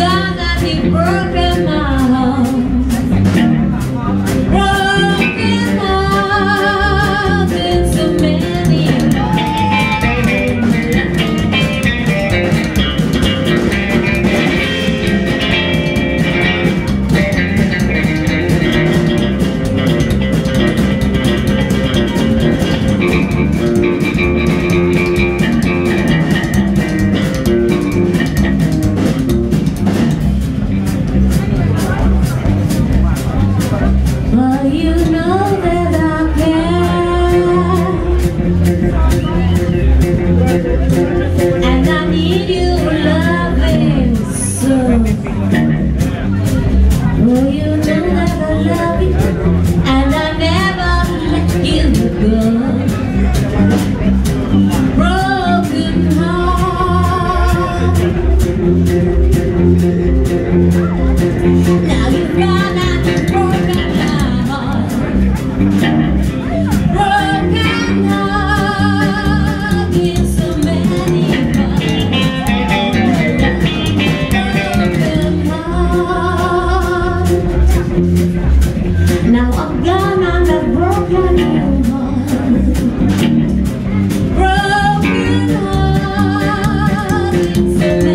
God that you broken my heart. Broken heart in so many you know that I care, and I need you loving so. Oh, you know that I love you, and I never let you go. Broken heart. Now you've gone and you've broken heart. Broken heart in so many broken heart. Now I'm gone and I've broken your heart. Broken heart in so many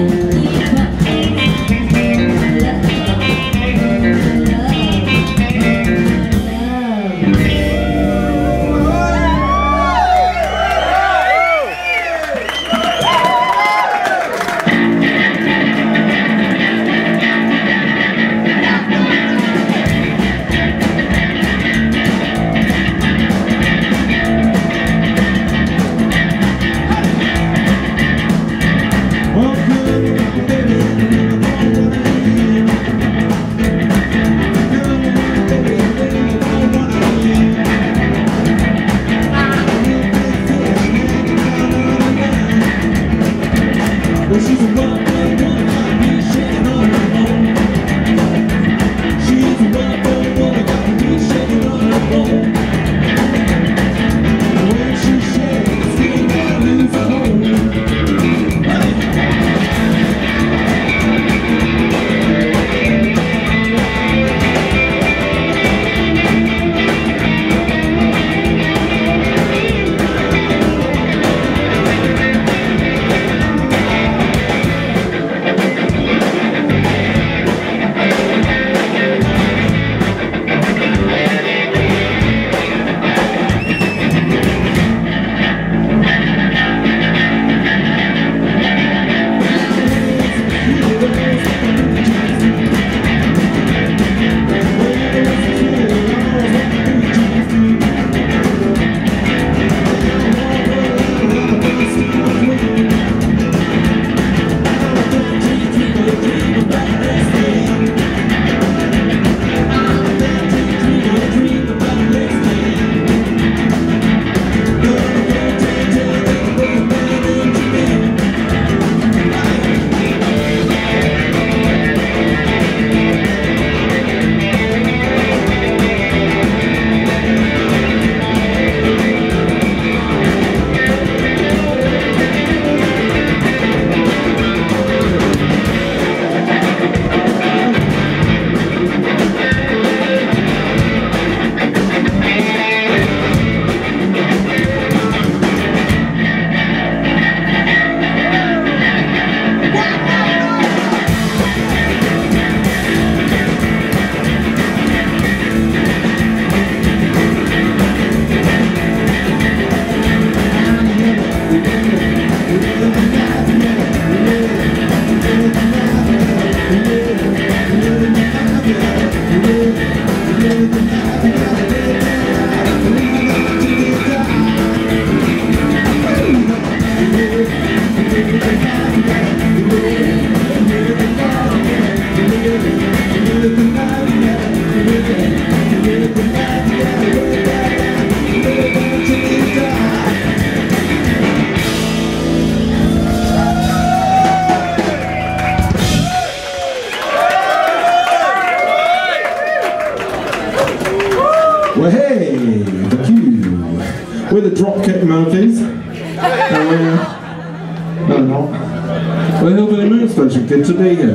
Well, hey, the Q. We're the Dropkick Murphys. No, not. We're Hillbilly Moon Special. Good to be here.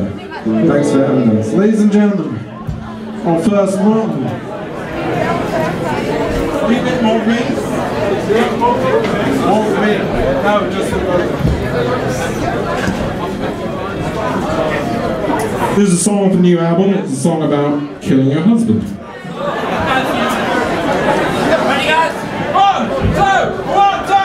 Thanks for having us. Ladies and gentlemen, our first one. Keep it more me. More me. No, just This is a song for the new album. It's a song about killing your husband. Ready, guys? 1, 2, 1, 2,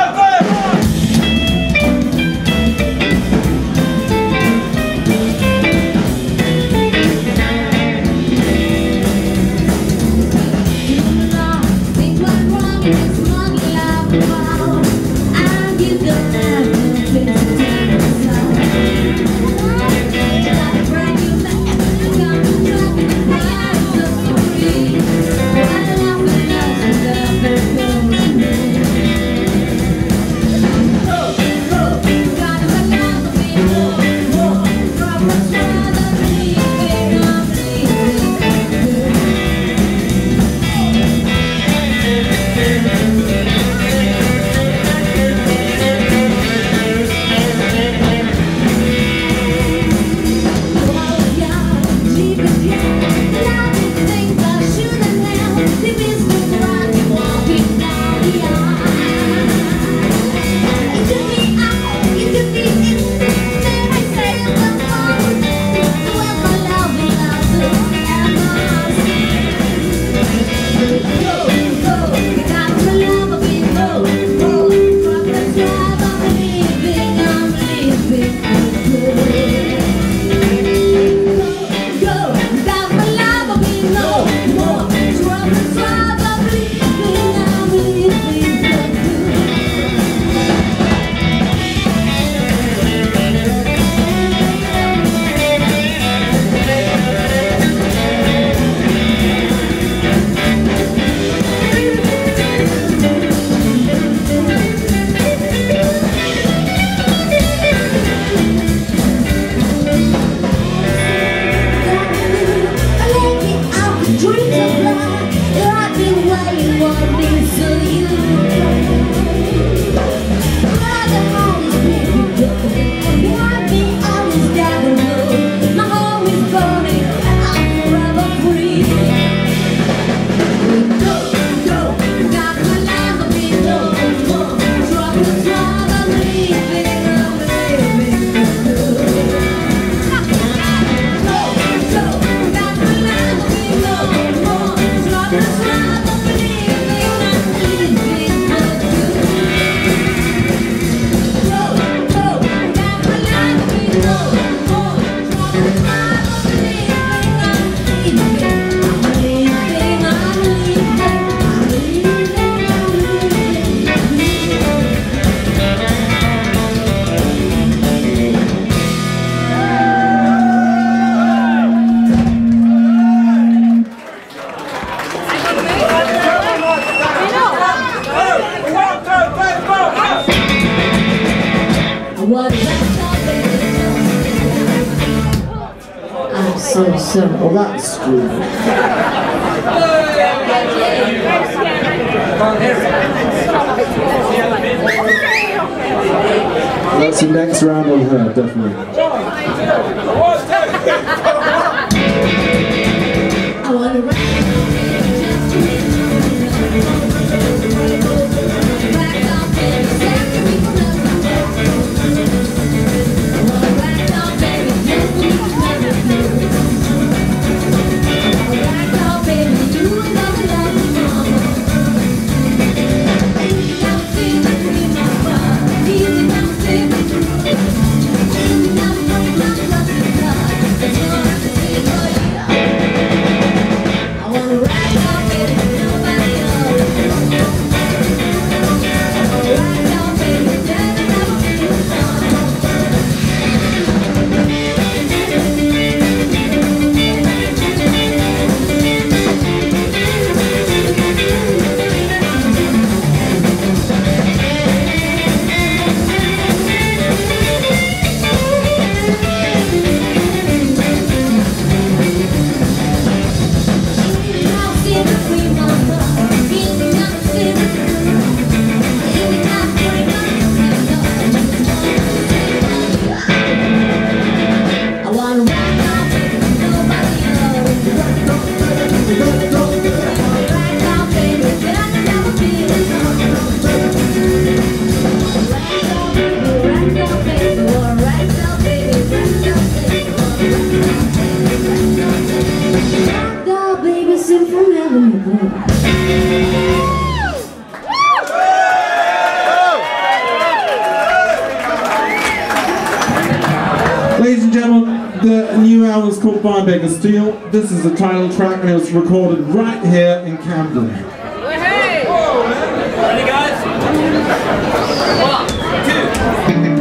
So. Well, that's true. That's the next round on her, definitely. I want to It's Ladies and gentlemen, the new album is called Fine Baker Steel. This is the title track and it was recorded right here in Camden. Hey! Ready, guys? 1, 2.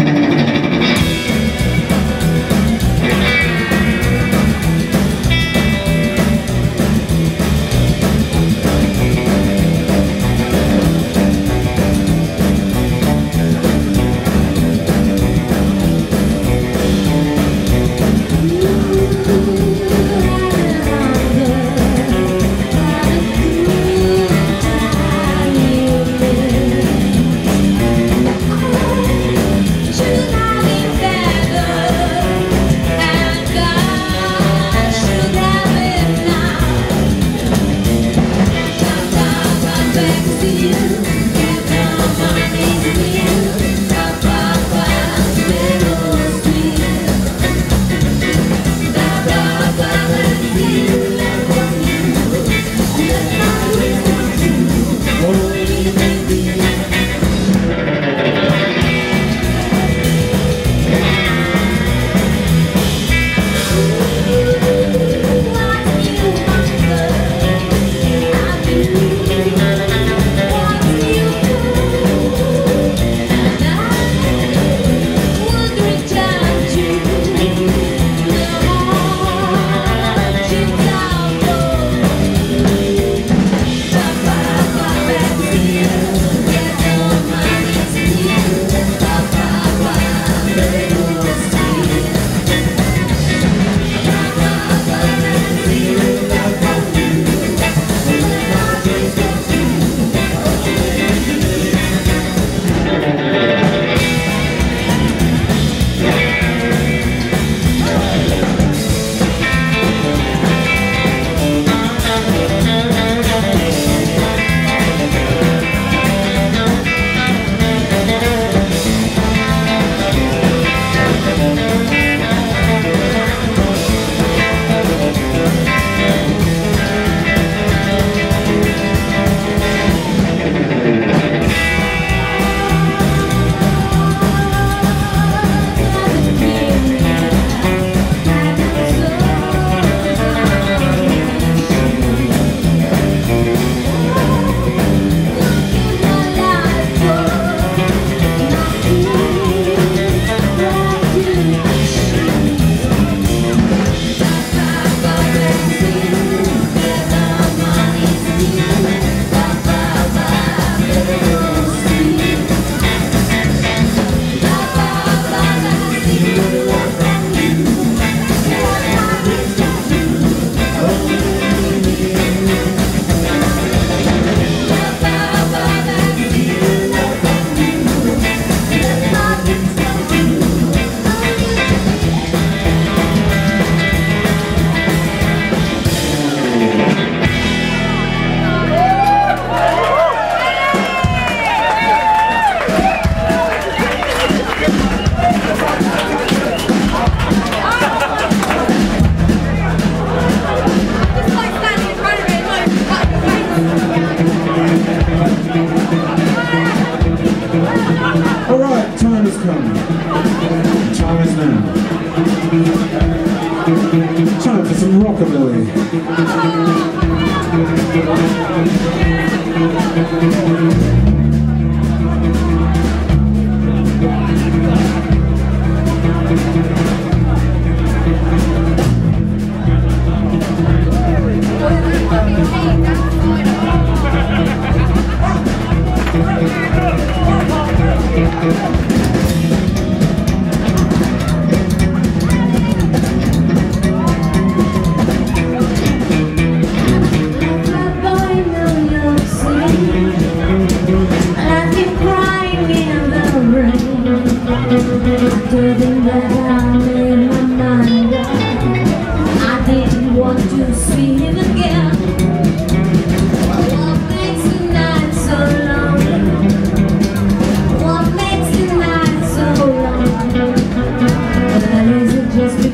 Time for some rockabilly.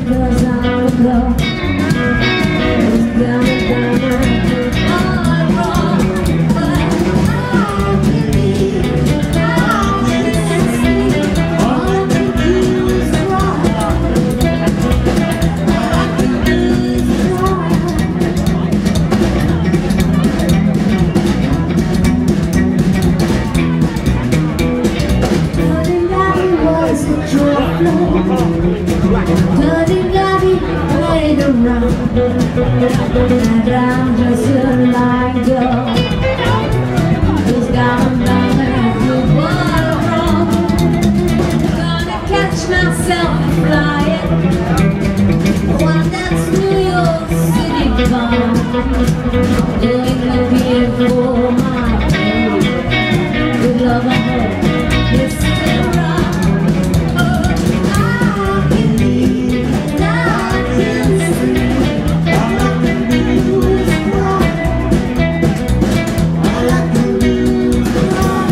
Because I'm a girl, it's coming down. And I'm just a lying girl who's gone down every wall. Gonna catch myself flying. One that's New York City bound. Doing the beautiful my good love I hope it's still wrong. Oh, I believe that I can see all I can do is cry. All I can do is cry.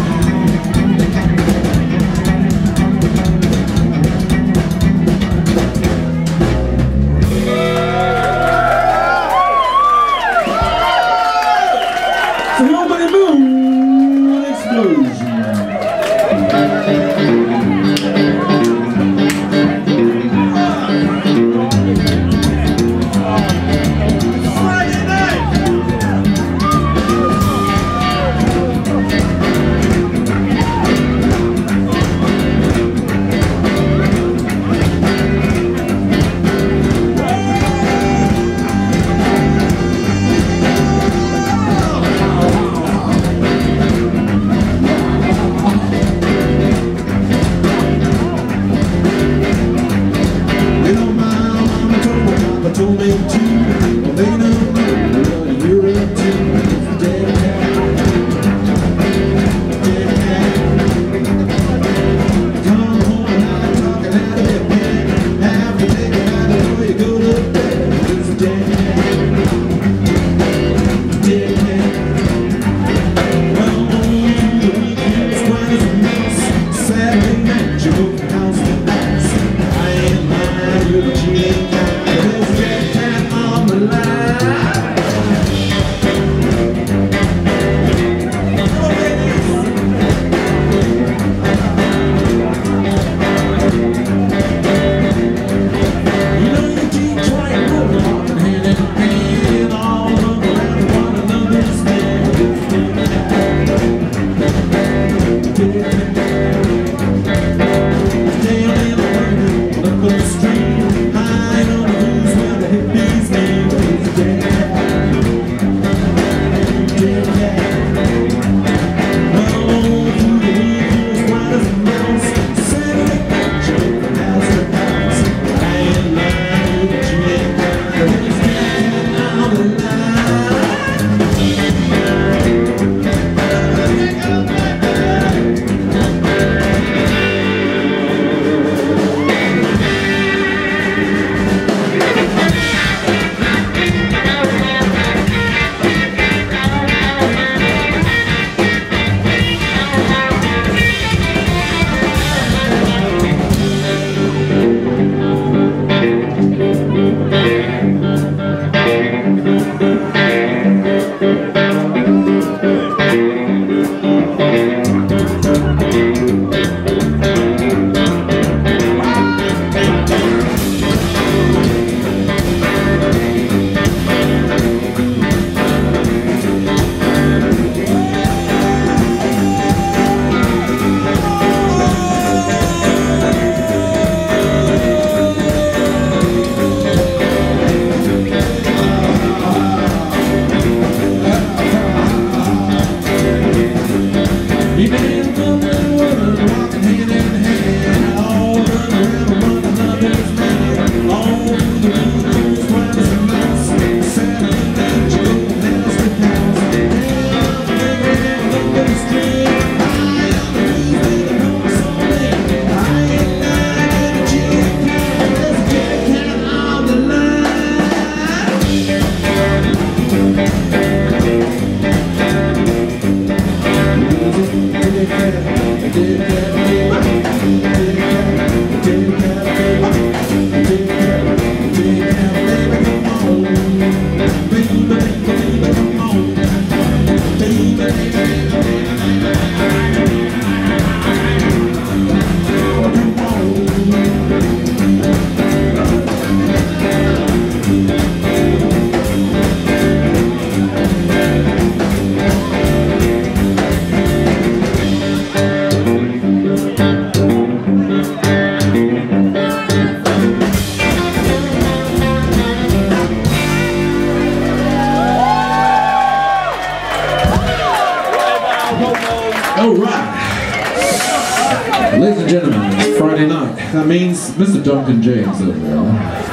All right. Ladies and gentlemen, it's Friday night. That means Mr. Duncan James over there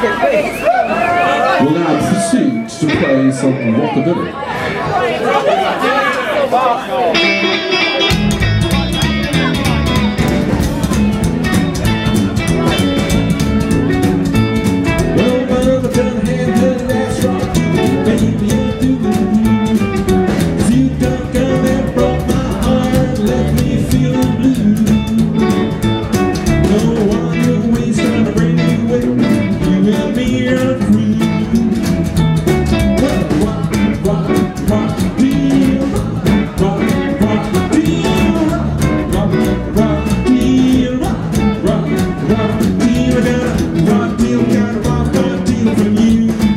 will now proceed to play some rockabilly. Well, my other gun hand her last rock, baby, you do. You done come and broke my heart, left me feeling blue. No one who waits trying to bring you away. You and me are free. Well, rock deal, rock deal, rock deal, rock deal. I got a rock deal, got a rock deal from you.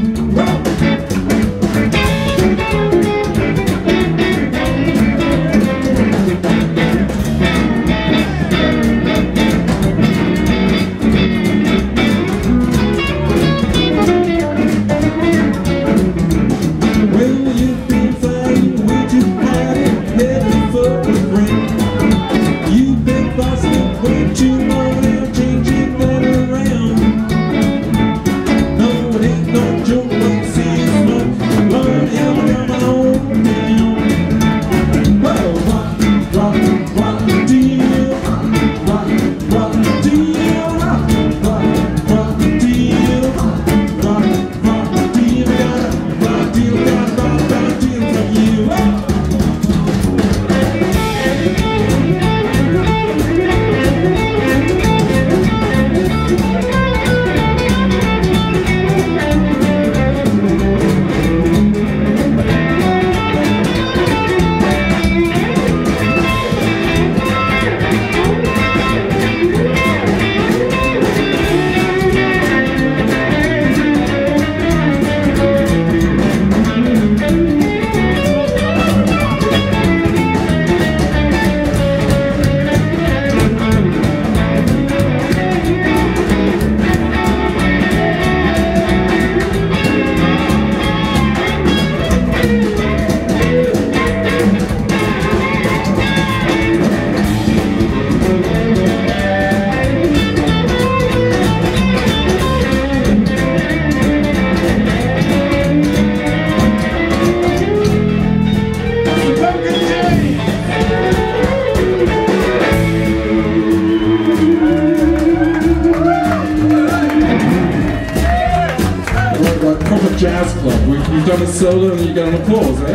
Jazz club. We've done a solo and you got an applause, eh?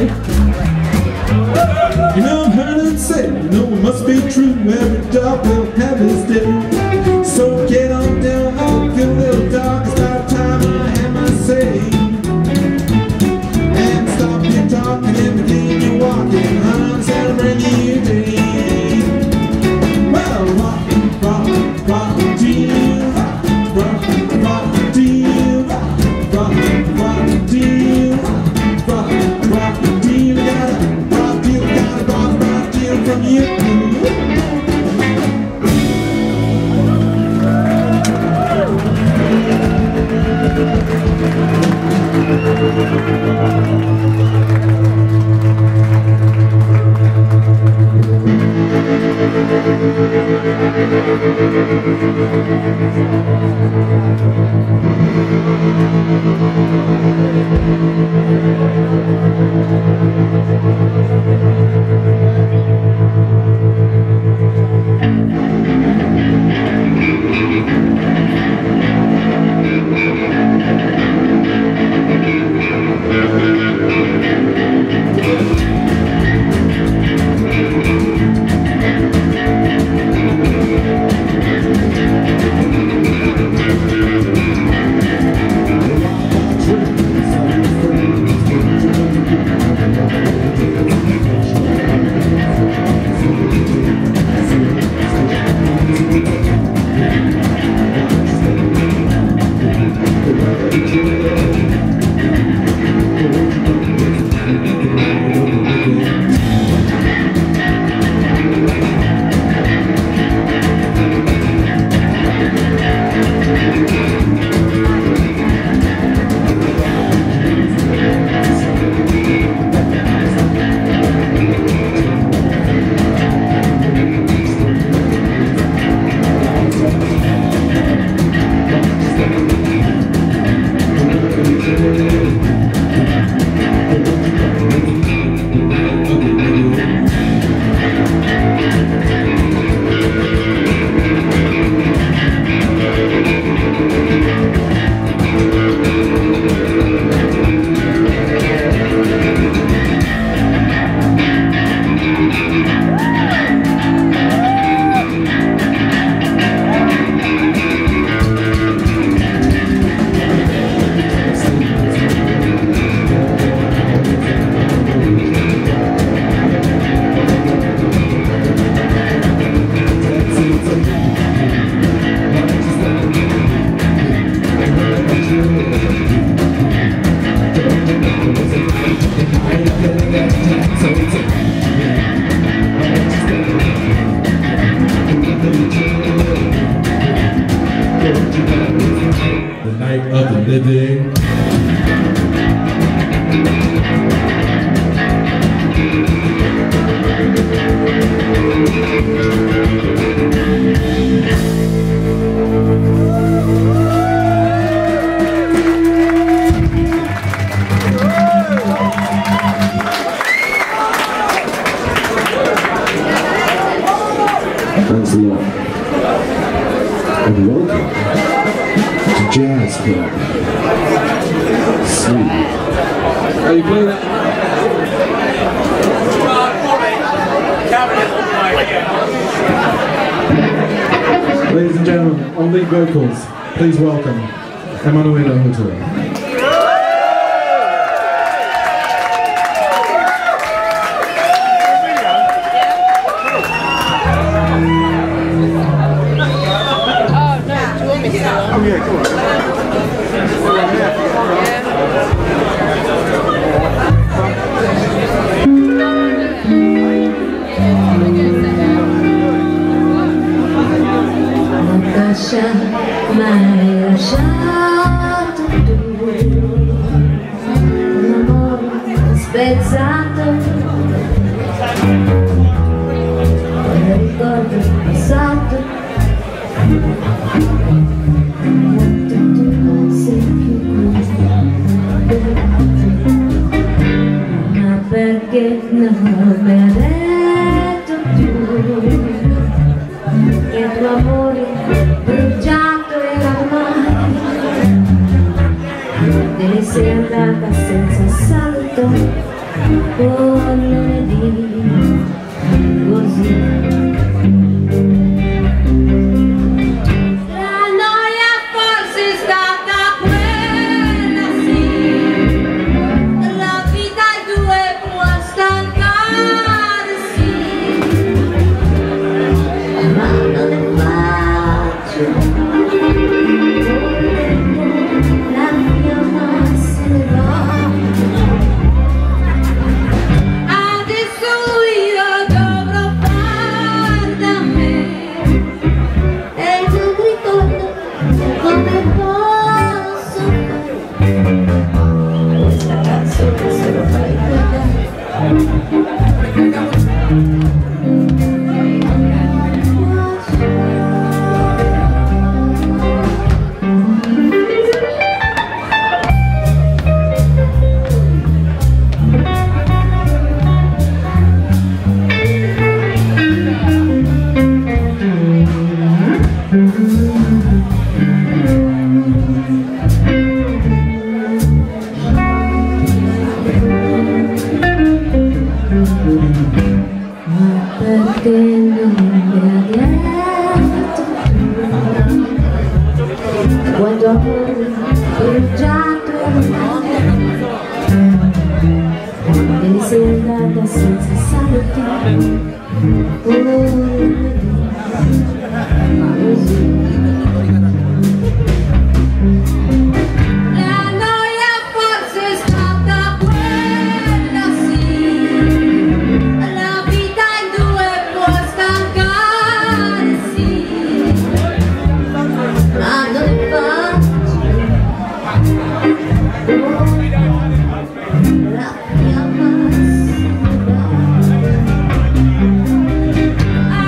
You know I'm heard it said, you know it must be true, every dog will have his day. So get on down, oh, get a little dark, it's about time I have my say. And stop your talking and begin your walking, I'm celebrating your day. Well, rock deal, rock deal, rock deal, rock deal, got a rock deal from you. The night of the living. Thanks a lot. And welcome to Jazz Club. Sweet. Are you playing that? Ladies and gentlemen, on lead vocals, please welcome Emanuela Hotel. Mai lasciato tu, un amore spezzato, quando ricordo il passato, quanto tu non sei più qui, ma perché non mi hai detto più che il tuo amore bruciato era ormai, te ne sei andata senza salto con lunedì così. La noia forse è stata quella, sì, la vita ai due può stancare, sì, ma non è facile. La mia mamma se ne va. Adesso io dovrò far da me e non ricordo come posso fare questa canzone se lo fai perché non mi ha detto quando amore bruciato te ne sei andata senza saluti così. La noia forse è stata quella, sì, la vita in due può stancare, sì, ma non è facile. La mia massima.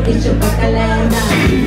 dice Bacalena.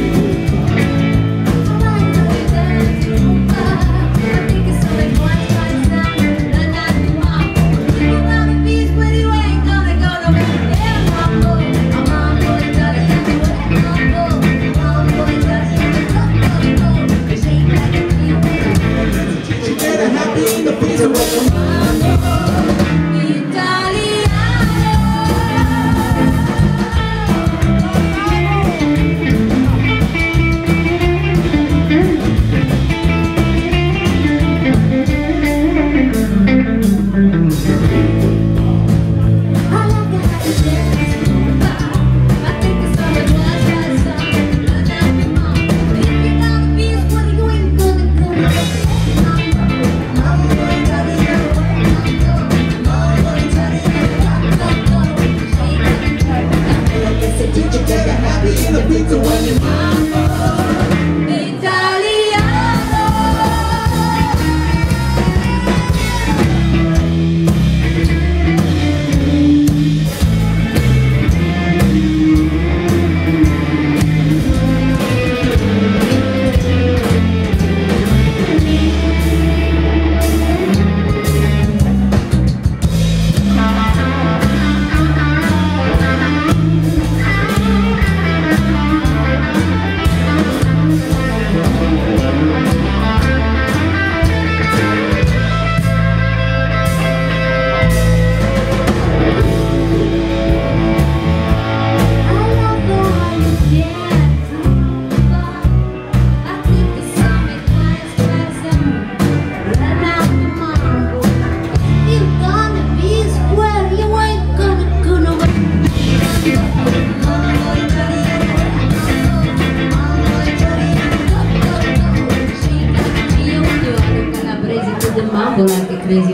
Anche crazy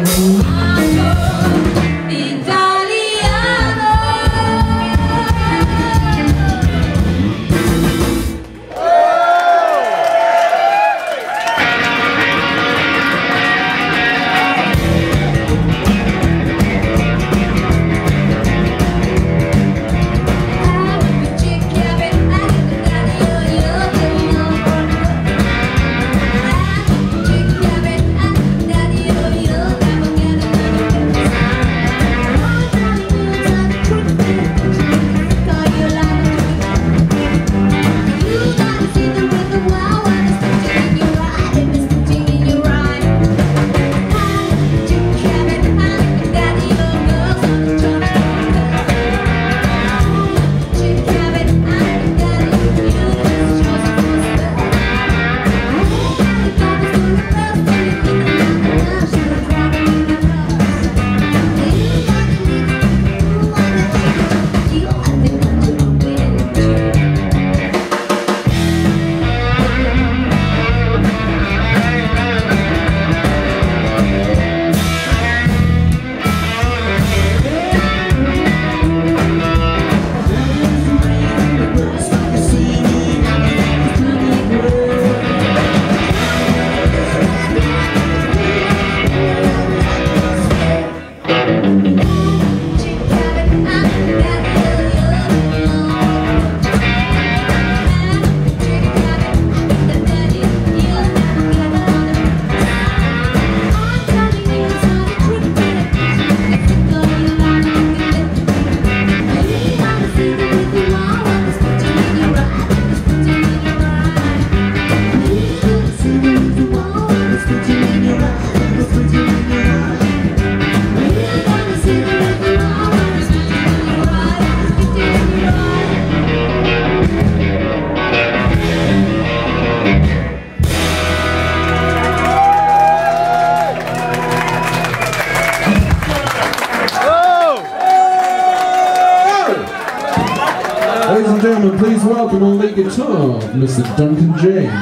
Ladies and gentlemen, please welcome on lead guitar, Mr. Duncan James.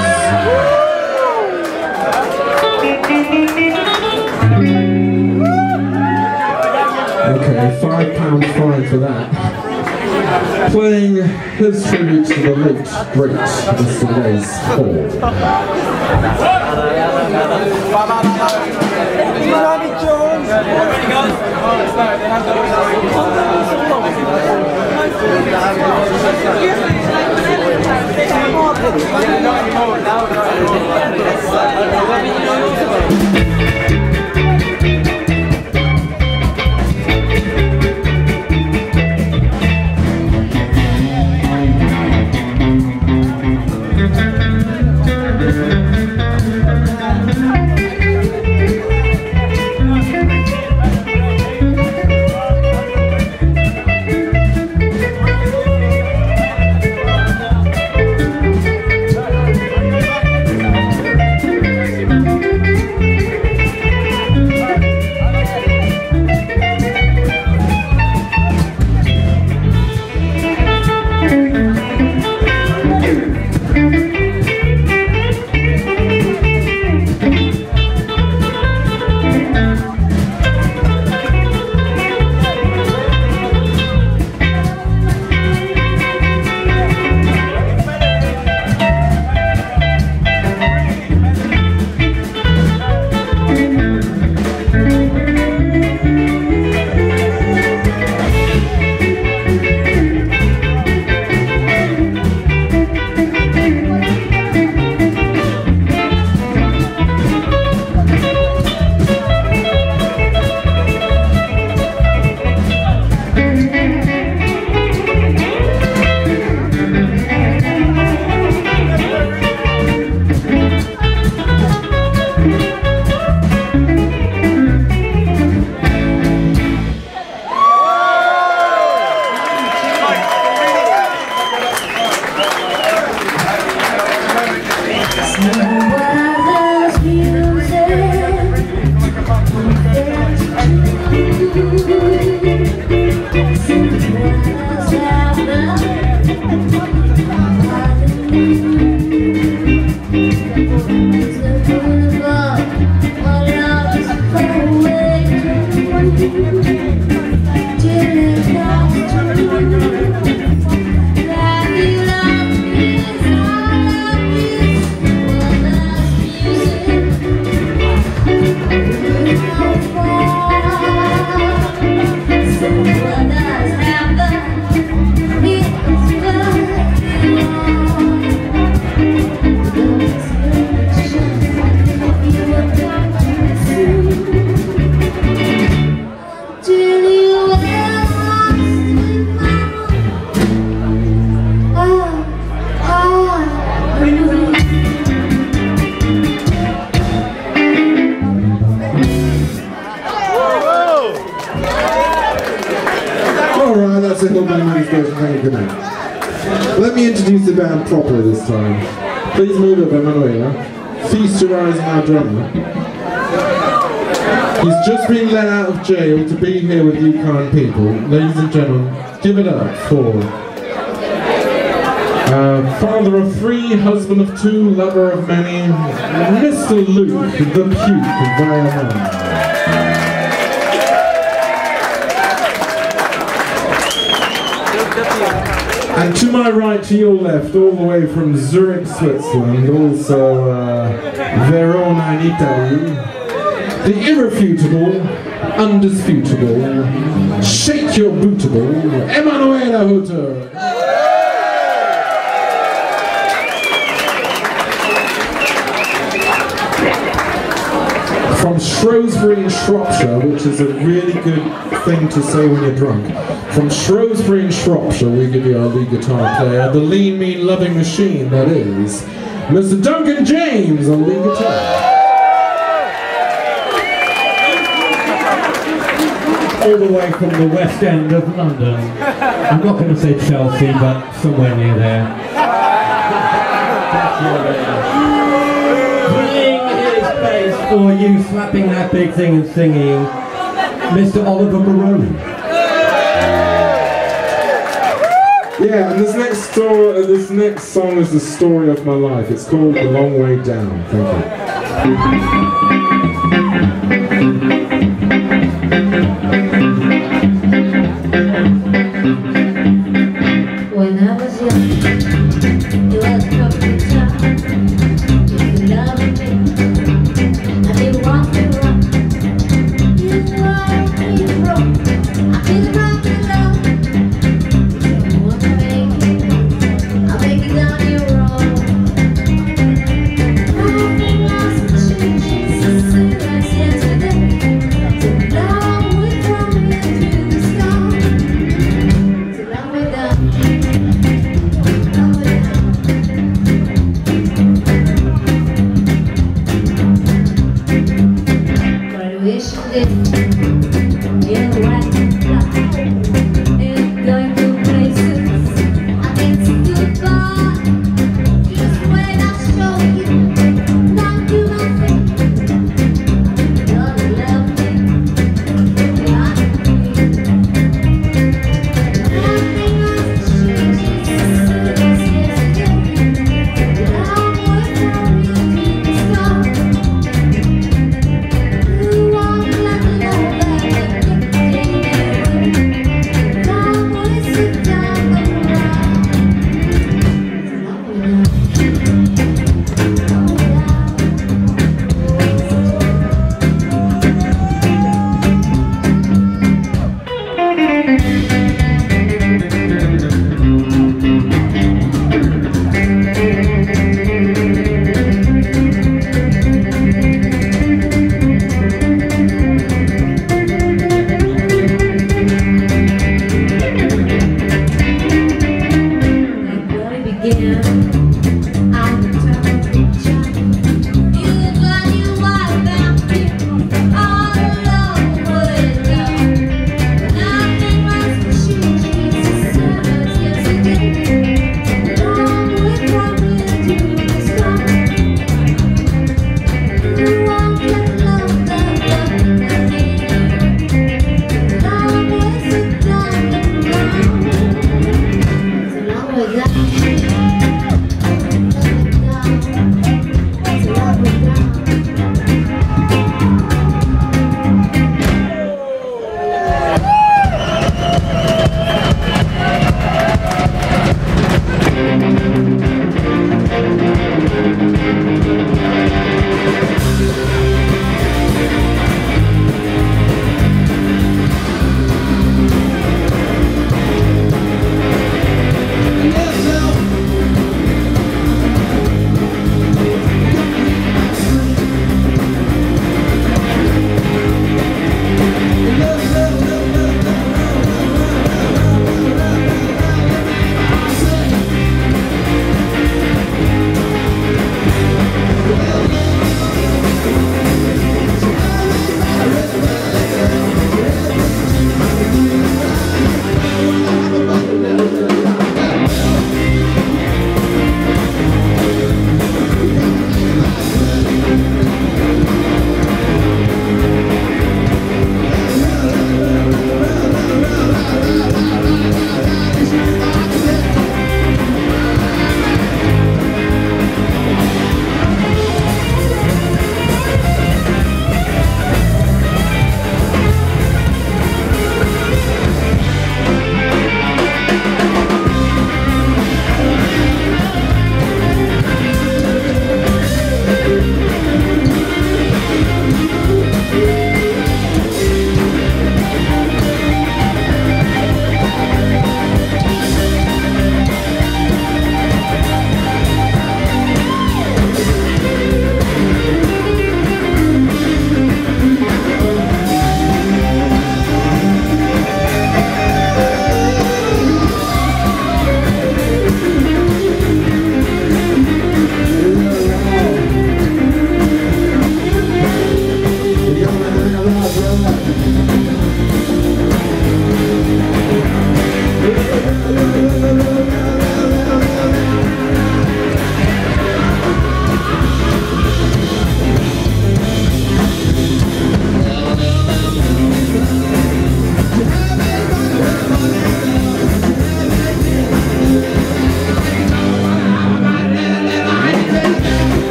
Okay, £5 fine for that. Playing his tribute to the late, great Mr. Les Paul. Yeah. Let me introduce the band properly this time. Please move up, Emanuela. Feast your eyes on our drummer. He's just been let out of jail to be here with you kind people. Ladies and gentlemen, give it up for father of three, husband of two, lover of many, Mr. Luke, the Puke Violin. And to my right, to your left, all the way from Zurich, Switzerland, also Verona in Italy, the irrefutable, undisputable, shake your bootable, Emanuela Hutter. From Shrewsbury in Shropshire, which is a really good thing to say when you're drunk. From Shrewsbury in Shropshire, we give you our lead guitar player, the lean, mean, loving machine, that is, Mr. Duncan James on lead guitar. All the way from the West End of London. I'm not going to say Chelsea, but somewhere near there. For you slapping that big thing and singing, Mr. Oliver Maroney. Yeah, and this next song is the story of my life. It's called The Long Way Down. Thank you. When I was young, you had probably time. If you loved me, I'll make it down your road.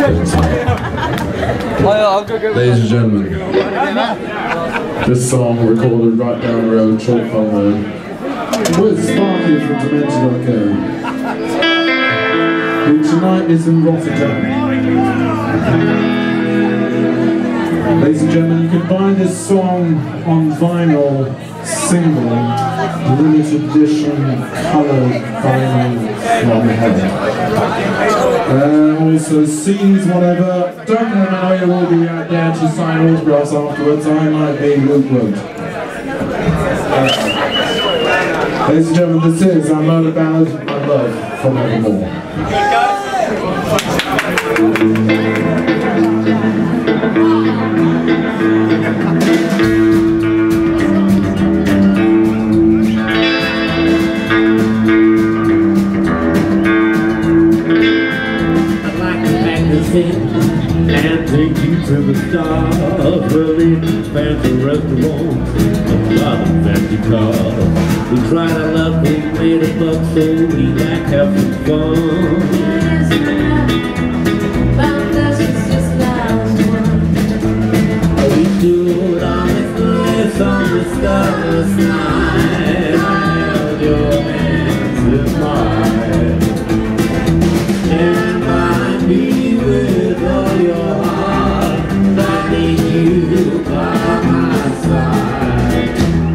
Ladies and gentlemen, this song recorded right down the road, short from with Sparky from Dementia.co, who tonight is in Rotterdam. Ladies and gentlemen, you can buy this song on vinyl, single, limited edition, coloured vinyl from heaven. Also CDs, whatever. Don't know, you will be out there to sign autographs afterwards. I might be Luke Wood. Ladies and gentlemen, this is our murder ballad, My Love from Evermore. And take you to the stars, really fancy restaurants, a lot of fancy cars. We tried our luck, we made a buck, so we like have some fun. We stood on the cliffs on the starless night. I held your hands in mine. Stand by me with all your heart, I need you by my side.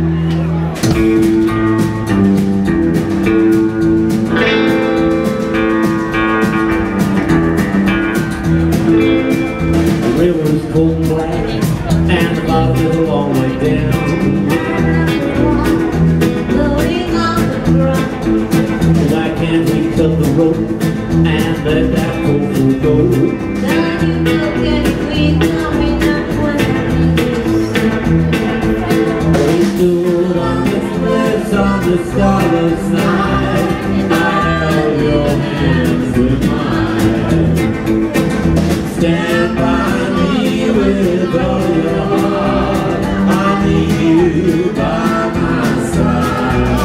The river is cold and black, and the bottom is a long way down. Why can't we cut the rope and let that cold go? We stood on the cliffs on the starless night. I held your hands in mine. Stand by me with all your heart. I need you by my side.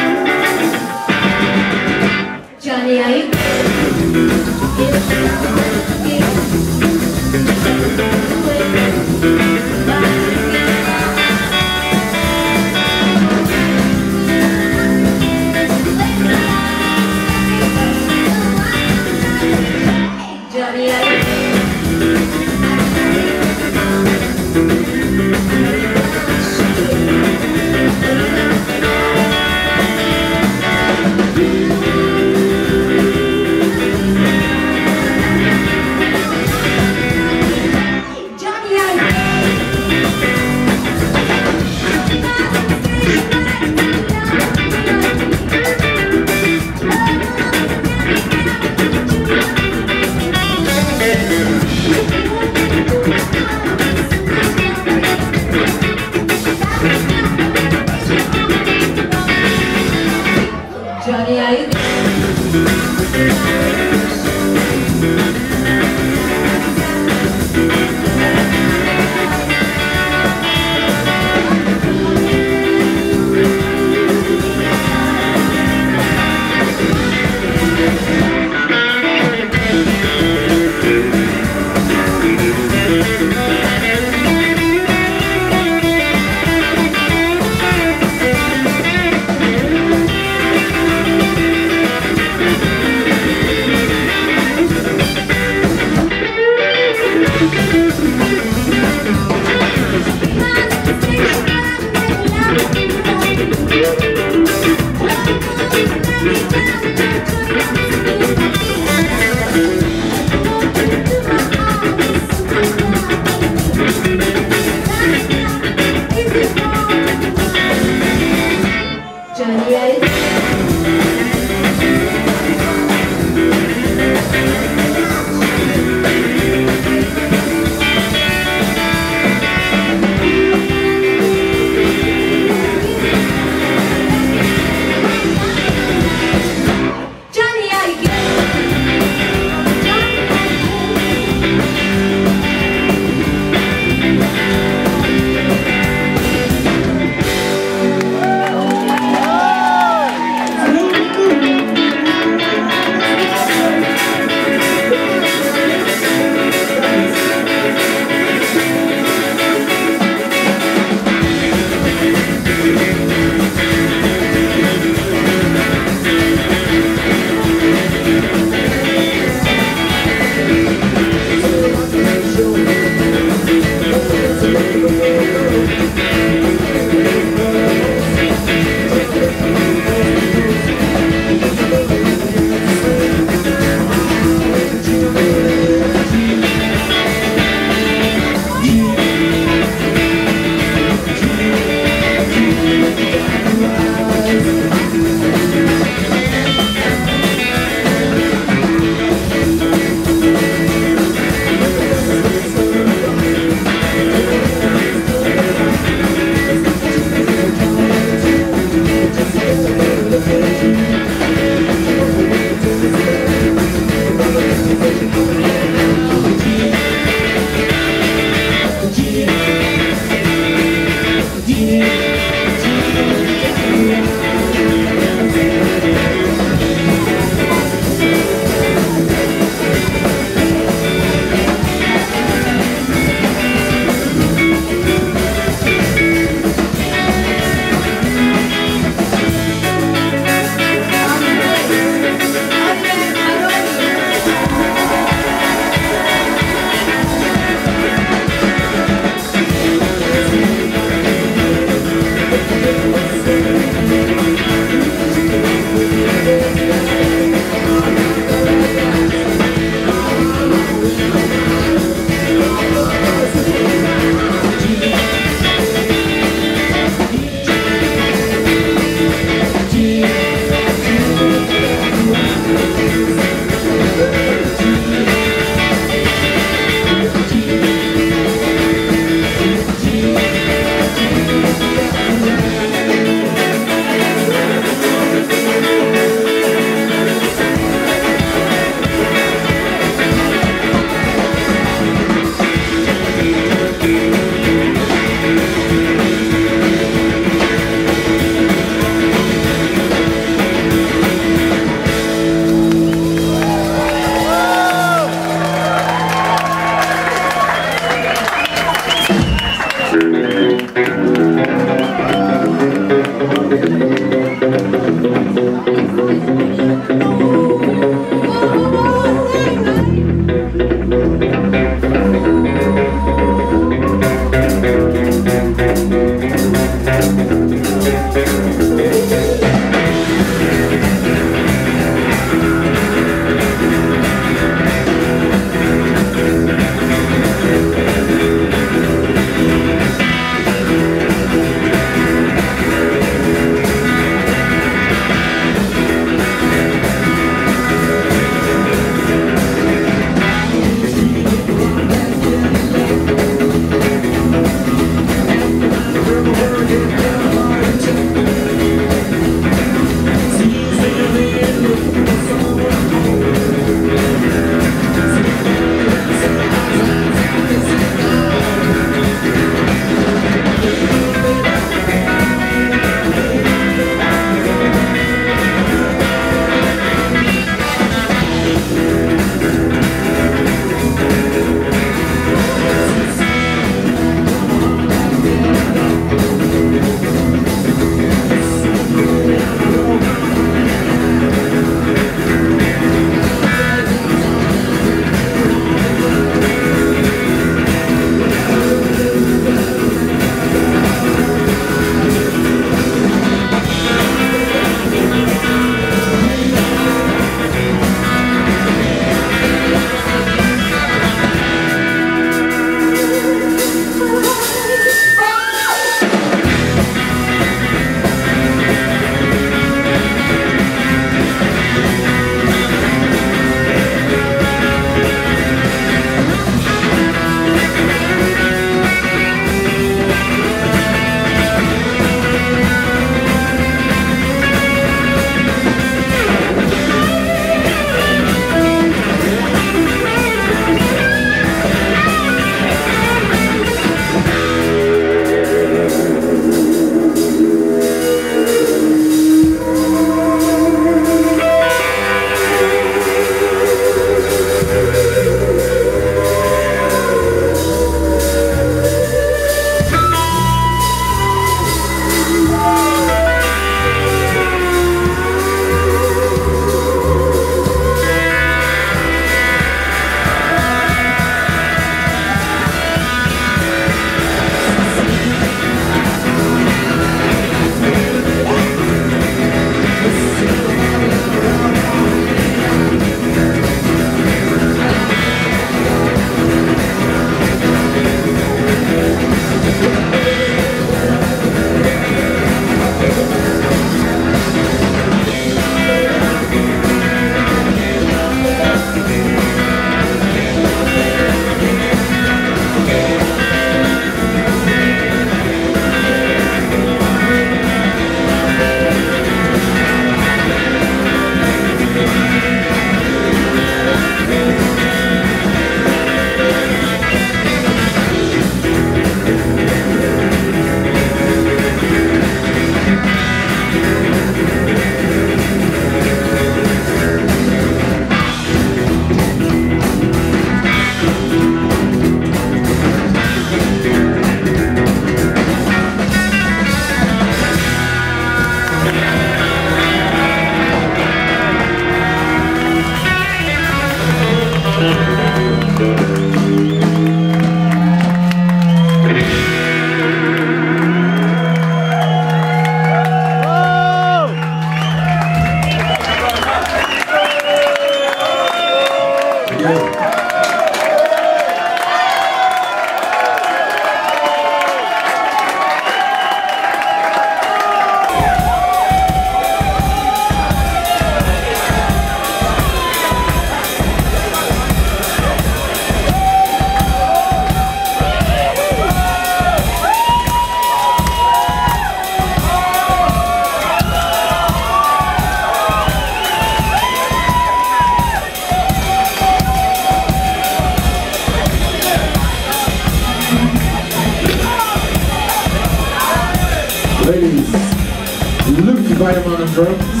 invite him on the drums.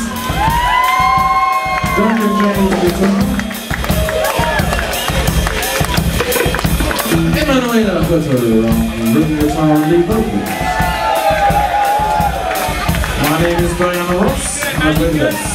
Dr. James guitar. Emanuela Hutter on rhythm guitar and lead vocals. My name is Diana Ross, and I'm with this.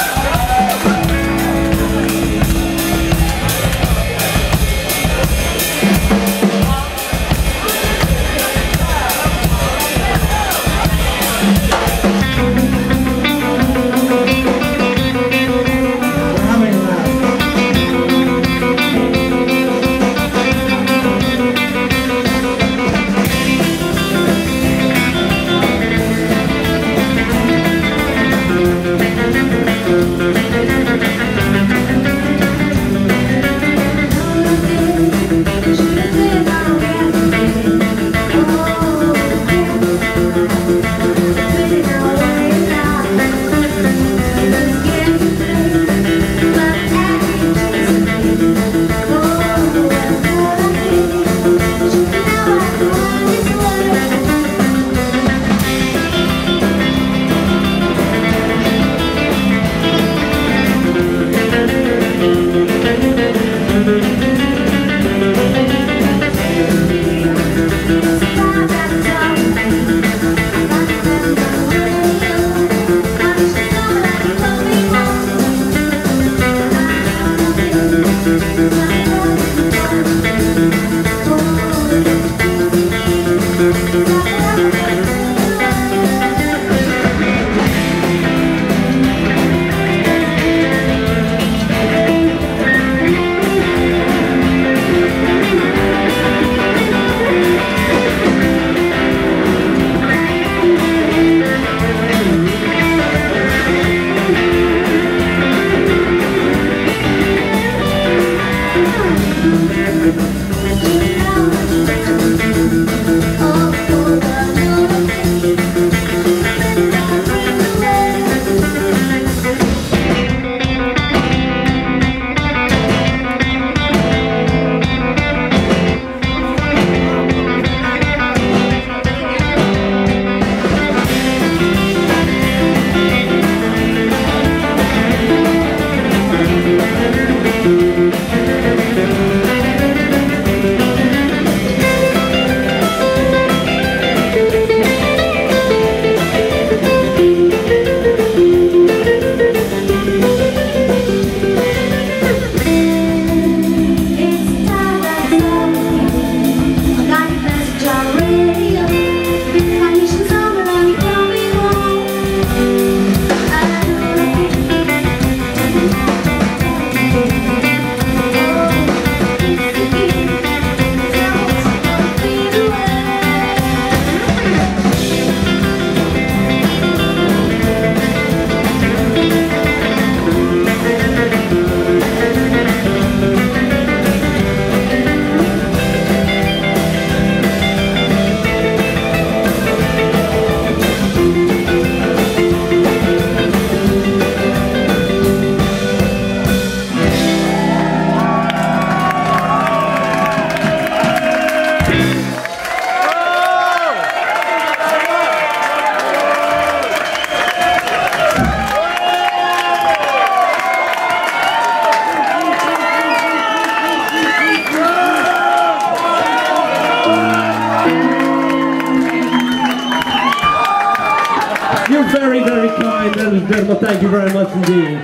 Very, very kind, ladies and gentlemen. Thank you very much indeed.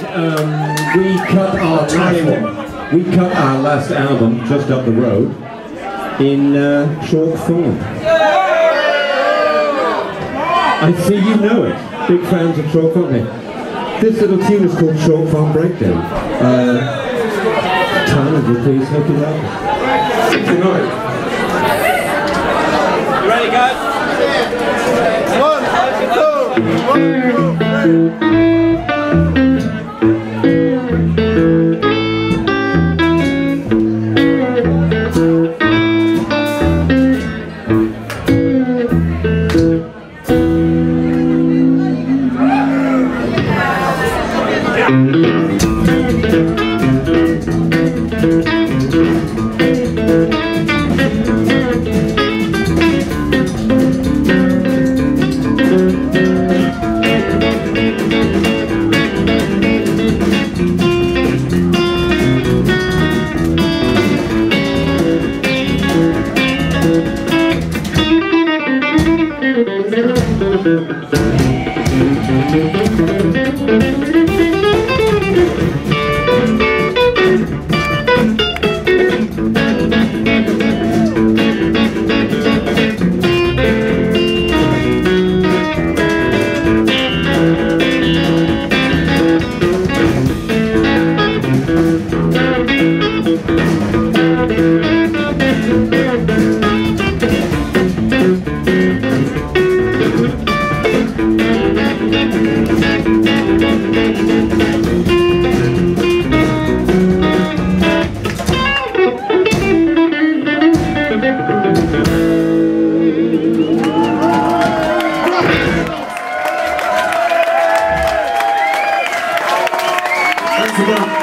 We cut our last album just up the road in short form. I see you know it. Big fans of short form here. This little tune is called Short Form Breakdown. Tyler, would you please hook it up? Good night. You ready, guys? 1, 2, 1, 2. Thanks a bunch.